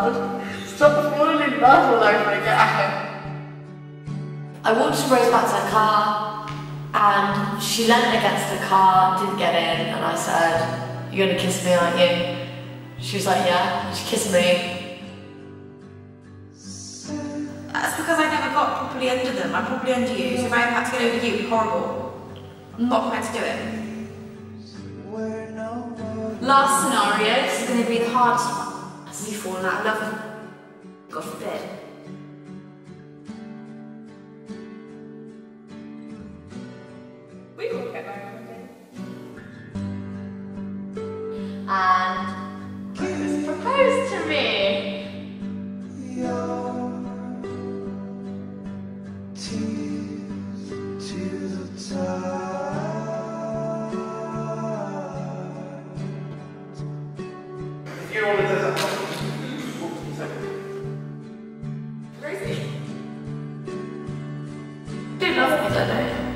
God. Stop falling in love all over again. I walked Rose back to her car and she leant against the car, didn't get in, and I said, "You're gonna kiss me, aren't you?" She was like, "Yeah." She kissed me. That's because I never got properly under them. I'm properly under you, so if I had to get over you, it'd be horrible. I'm not prepared to do it. Last scenario, this is going to be the hardest one. That's me falling out of love with her. God forbid. We will get married one day. And Chris proposed to me. Rosie. They love me, don't they?